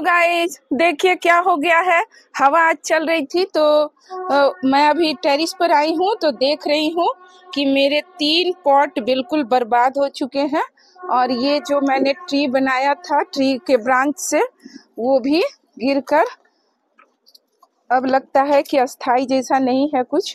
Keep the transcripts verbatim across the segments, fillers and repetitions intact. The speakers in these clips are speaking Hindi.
गाइस, देखिए क्या हो गया है। हवा आज चल रही थी तो अ, मैं अभी टेरिस पर आई हूँ तो देख रही हूँ कि मेरे तीन पॉट बिल्कुल बर्बाद हो चुके हैं। और ये जो मैंने ट्री बनाया था ट्री के ब्रांच से, वो भी गिरकर अब लगता है कि अस्थाई जैसा नहीं है कुछ।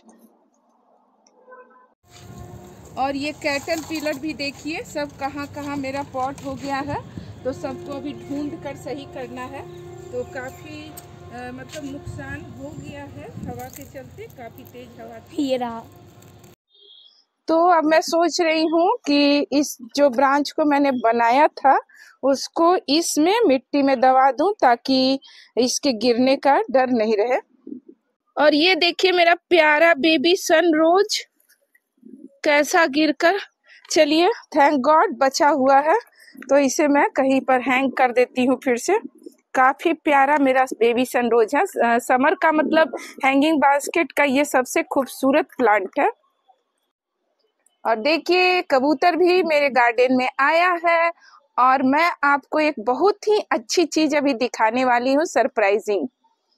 और ये कैटल पिलर भी देखिए सब कहाँ कहाँ मेरा पॉट हो गया है, तो सबको अभी ढूंढ कर सही करना है। तो काफ़ी मतलब नुकसान हो गया है हवा के चलते, काफ़ी तेज हवा थी। ये रहा। तो अब मैं सोच रही हूँ कि इस जो ब्रांच को मैंने बनाया था उसको इसमें मिट्टी में दबा दूं ताकि इसके गिरने का डर नहीं रहे। और ये देखिए मेरा प्यारा बेबी सनरोज कैसा गिरकर, चलिए थैंक गॉड बचा हुआ है। तो इसे मैं कहीं पर हैंग कर देती हूँ फिर से। काफी प्यारा मेरा बेबी सनरोज है। समर का मतलब हैंगिंग बास्केट का ये सबसे खूबसूरत प्लांट है। और देखिए कबूतर भी मेरे गार्डन में आया है और मैं आपको एक बहुत ही अच्छी चीज अभी दिखाने वाली हूँ, सरप्राइजिंग।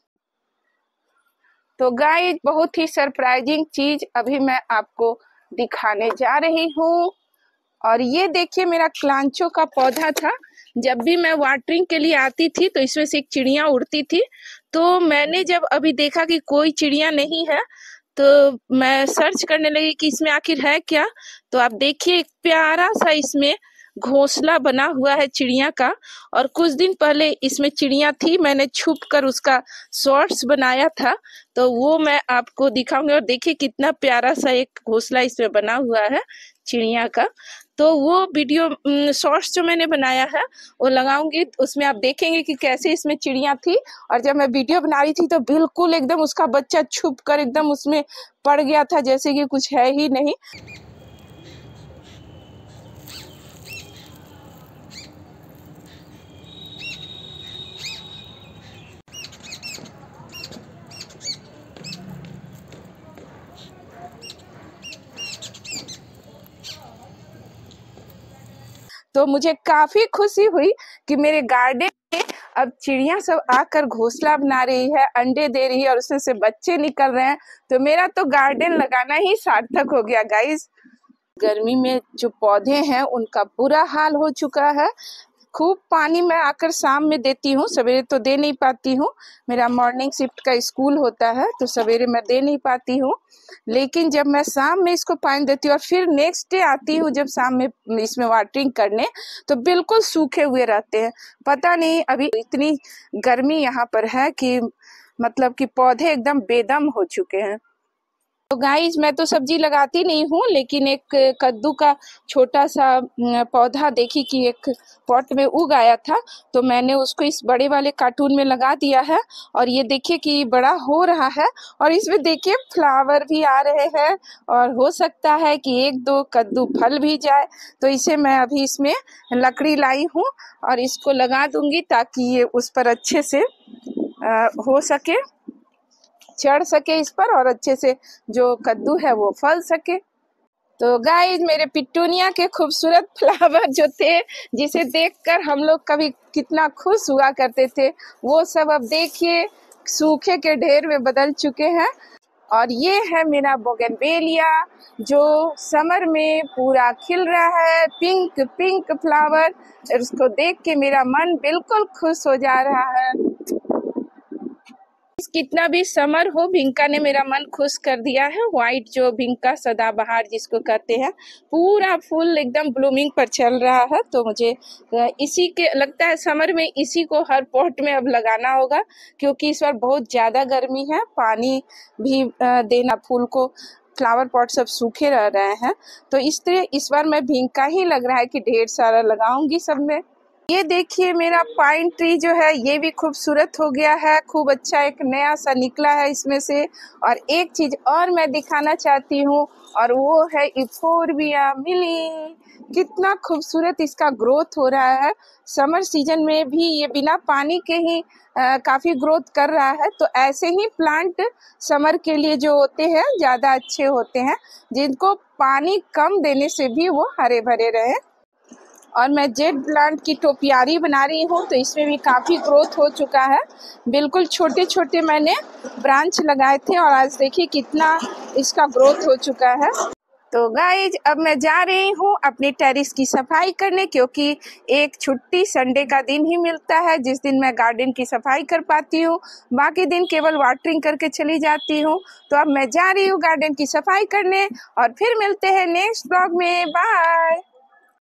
तो गाइस, बहुत ही सरप्राइजिंग चीज अभी मैं आपको दिखाने जा रही हूँ। और ये देखिए मेरा क्लांचो का पौधा था। जब भी मैं वाटरिंग के लिए आती थी तो इसमें से एक चिड़िया उड़ती थी। तो मैंने जब अभी देखा कि कोई चिड़िया नहीं है तो मैं सर्च करने लगी कि इसमें आखिर है क्या। तो आप देखिए एक प्यारा सा इसमें घोंसला बना हुआ है चिड़िया का। और कुछ दिन पहले इसमें चिड़िया थी, मैंने छुप कर उसका शॉर्ट्स बनाया था, तो वो मैं आपको दिखाऊंगी। और देखिए कितना प्यारा सा एक घोंसला इसमें बना हुआ है चिड़िया का। तो वो वीडियो शॉर्ट्स जो मैंने बनाया है वो लगाऊंगी, उसमें आप देखेंगे कि कैसे इसमें चिड़िया थी। और जब मैं वीडियो बना रही थी तो बिल्कुल एकदम उसका बच्चा छुप कर एकदम उसमें पड़ गया था, जैसे कि कुछ है ही नहीं। तो मुझे काफी खुशी हुई कि मेरे गार्डन में अब चिड़िया सब आकर घोंसला बना रही है, अंडे दे रही है और उसमें से बच्चे निकल रहे हैं। तो मेरा तो गार्डन लगाना ही सार्थक हो गया गाइस। गर्मी में जो पौधे हैं उनका बुरा हाल हो चुका है। खूब पानी मैं आकर शाम में देती हूँ, सवेरे तो दे नहीं पाती हूँ। मेरा मॉर्निंग शिफ्ट का स्कूल होता है तो सवेरे मैं दे नहीं पाती हूँ। लेकिन जब मैं शाम में इसको पानी देती हूँ और फिर नेक्स्ट डे आती हूँ जब शाम में इसमें वाटरिंग करने, तो बिल्कुल सूखे हुए रहते हैं। पता नहीं अभी इतनी गर्मी यहाँ पर है कि मतलब कि पौधे एकदम बेदम हो चुके हैं। तो गाइस, मैं तो सब्जी लगाती नहीं हूँ, लेकिन एक कद्दू का छोटा सा पौधा देखी कि एक पॉट में उग आया था, तो मैंने उसको इस बड़े वाले कार्टून में लगा दिया है। और ये देखिए कि बड़ा हो रहा है और इसमें देखिए फ्लावर भी आ रहे हैं और हो सकता है कि एक दो कद्दू फल भी जाए। तो इसे मैं अभी इसमें लकड़ी लाई हूँ और इसको लगा दूंगी ताकि ये उस पर अच्छे से आ, हो सके, चढ़ सके इस पर और अच्छे से जो कद्दू है वो फल सके। तो गाइस, मेरे पिटूनिया के खूबसूरत फ्लावर जो थे, जिसे देखकर हम लोग कभी कितना खुश हुआ करते थे, वो सब अब देखिए सूखे के ढेर में बदल चुके हैं। और ये है मेरा बोगनवेलिया जो समर में पूरा खिल रहा है, पिंक पिंक फ्लावर। उसको देख के मेरा मन बिल्कुल खुश हो जा रहा है। कितना भी समर हो, भिंका ने मेरा मन खुश कर दिया है। व्हाइट जो भिंका सदाबहार जिसको कहते हैं, पूरा फूल एकदम ब्लूमिंग पर चल रहा है। तो मुझे इसी के लगता है समर में इसी को हर पॉट में अब लगाना होगा, क्योंकि इस बार बहुत ज़्यादा गर्मी है। पानी भी देना, फूल को फ्लावर पॉट सब सूखे रह रहे हैं, तो इस तरह इस बार मैं भिंका ही लग रहा है कि ढेर सारा लगाऊंगी सब में। ये देखिए मेरा पाइन ट्री जो है ये भी खूबसूरत हो गया है, खूब अच्छा एक नया सा निकला है इसमें से। और एक चीज और मैं दिखाना चाहती हूँ और वो है इफोरबिया मिली। कितना खूबसूरत इसका ग्रोथ हो रहा है। समर सीजन में भी ये बिना पानी के ही आ, काफी ग्रोथ कर रहा है। तो ऐसे ही प्लांट समर के लिए जो होते हैं ज्यादा अच्छे होते हैं, जिनको पानी कम देने से भी वो हरे भरे रहे। और मैं जेड प्लांट की टोपियारी बना रही हूँ, तो इसमें भी काफ़ी ग्रोथ हो चुका है। बिल्कुल छोटे छोटे मैंने ब्रांच लगाए थे और आज देखिए कितना इसका ग्रोथ हो चुका है। तो गाइज अब मैं जा रही हूँ अपनी टेरेस की सफाई करने, क्योंकि एक छुट्टी संडे का दिन ही मिलता है जिस दिन मैं गार्डन की सफाई कर पाती हूँ, बाकी दिन केवल वाटरिंग करके चली जाती हूँ। तो अब मैं जा रही हूँ गार्डन की सफाई करने और फिर मिलते हैं नेक्स्ट ब्लॉग में। बाय।